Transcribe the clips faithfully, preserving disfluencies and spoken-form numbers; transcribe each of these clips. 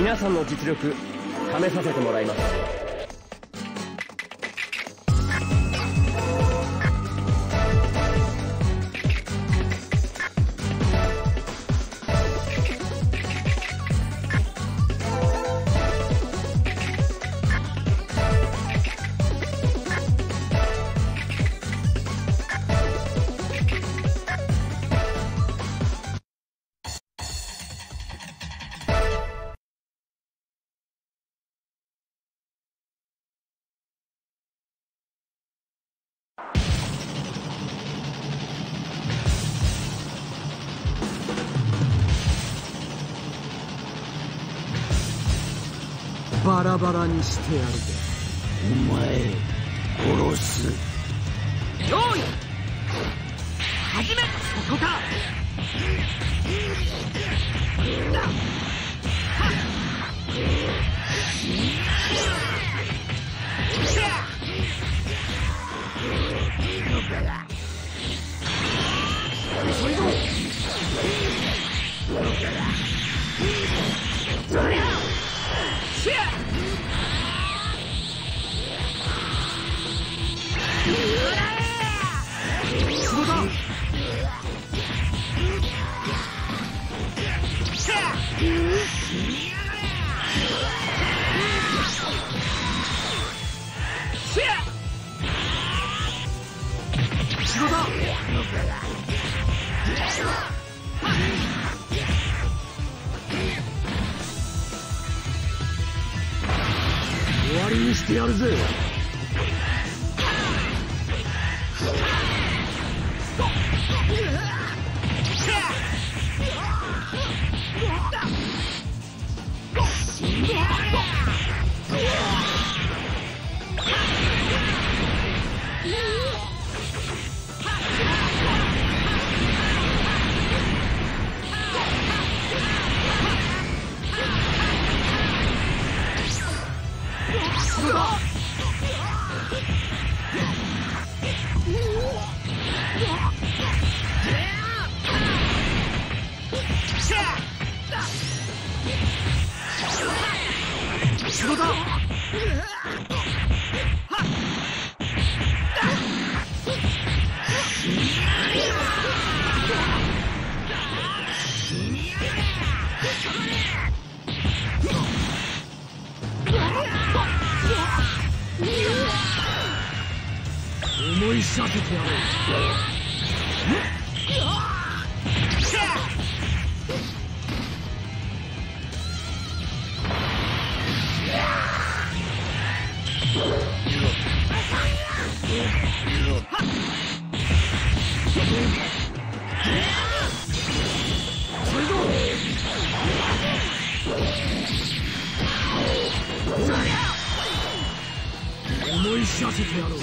皆さんの実力試させてもらいます。 バラバラにしてやるぜ。 お前殺す。 用意始め。ここか。それぞそりゃ終わりにしてやるぜ。思い知らせてやろう。思い知らせてやろう。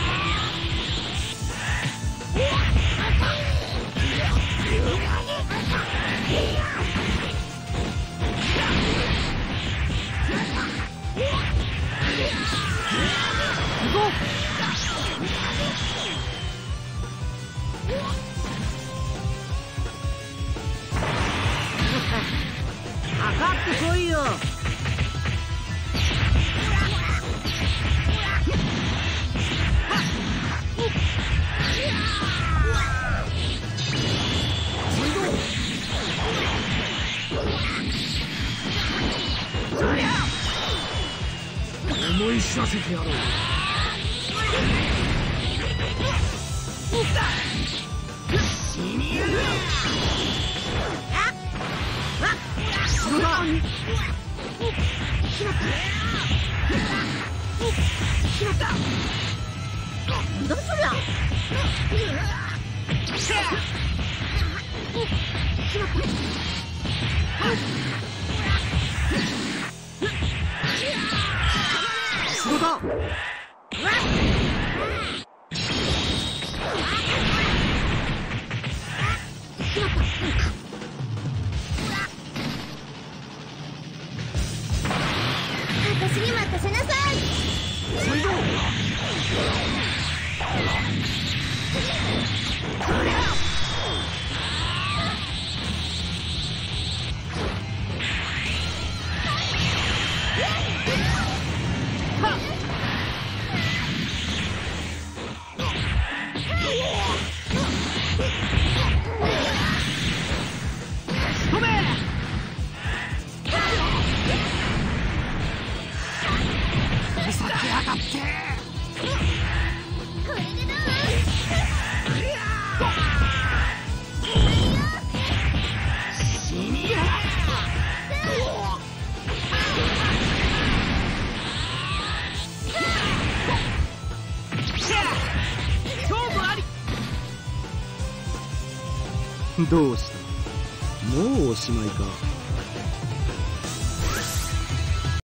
かかってこいよ。 思い知らせてやろう。 どうすりゃ。 仕事。 私に任せなさい。 それぞ仕留め。見せてやがって。 これでどう？ どうした？もうおしまいか。